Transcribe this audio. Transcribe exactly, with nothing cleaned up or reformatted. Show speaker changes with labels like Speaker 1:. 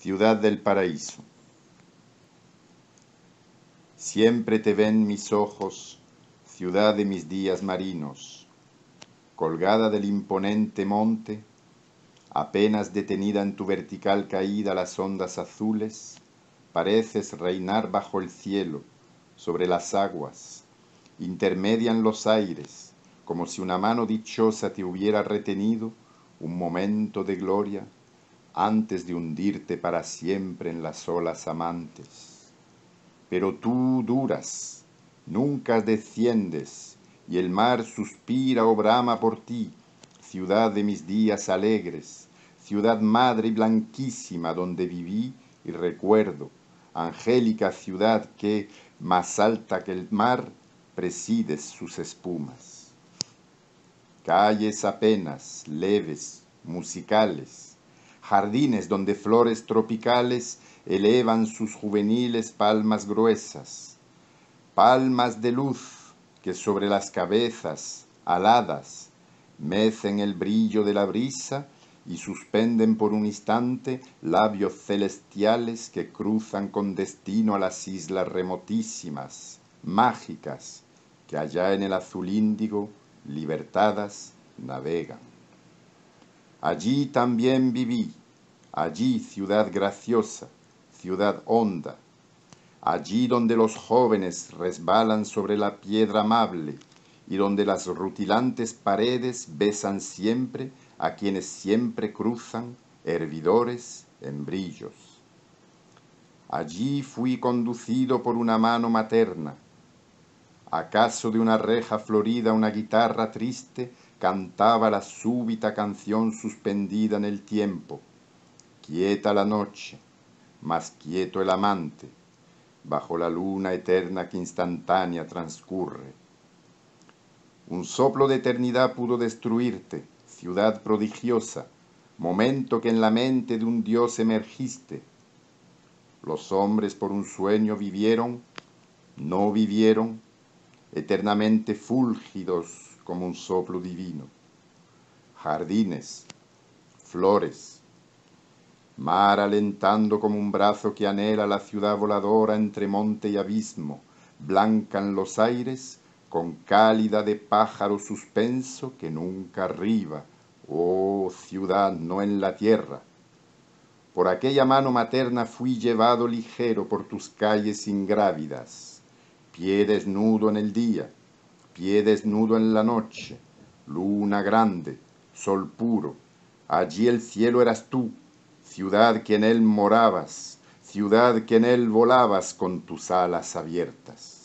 Speaker 1: Ciudad del paraíso. Siempre te ven mis ojos, ciudad de mis días marinos, colgada del imponente monte, apenas detenida en tu vertical caída las ondas azules, pareces reinar bajo el cielo, sobre las aguas, intermedian los aires, como si una mano dichosa te hubiera retenido un momento de gloria antes de hundirte para siempre en las olas amantes. Pero tú duras, nunca desciendes, y el mar suspira o brama por ti, ciudad de mis días alegres, ciudad madre y blanquísima donde viví y recuerdo, angélica ciudad que, más alta que el mar, presides sus espumas. Calles apenas, leves, musicales, jardines donde flores tropicales elevan sus juveniles palmas gruesas, palmas de luz que sobre las cabezas aladas mecen el brillo de la brisa y suspenden por un instante labios celestiales que cruzan con destino a las islas remotísimas, mágicas, que allá en el azul índigo, libertadas, navegan. Allí también viví, allí ciudad graciosa, ciudad honda, allí donde los jóvenes resbalan sobre la piedra amable y donde las rutilantes paredes besan siempre a quienes siempre cruzan, hervidores en brillos. Allí fui conducido por una mano materna. ¿Acaso de una reja florida una guitarra triste cantaba la súbita canción suspendida en el tiempo? Quieta la noche, más quieto el amante, bajo la luna eterna que instantánea transcurre. Un soplo de eternidad pudo destruirte, ciudad prodigiosa, momento que en la mente de un dios emergiste. Los hombres por un sueño vivieron, no vivieron, eternamente fúlgidos como un soplo divino. Jardines, flores, mar alentando como un brazo que anhela la ciudad voladora entre monte y abismo, blancan los aires con cálida de pájaro suspenso que nunca arriba, oh ciudad no en la tierra. Por aquella mano materna fui llevado ligero por tus calles ingrávidas, pie desnudo en el día, pie desnudo en la noche, luna grande, sol puro, allí el cielo eras tú, ciudad que en él morabas, ciudad que en él volabas con tus alas abiertas.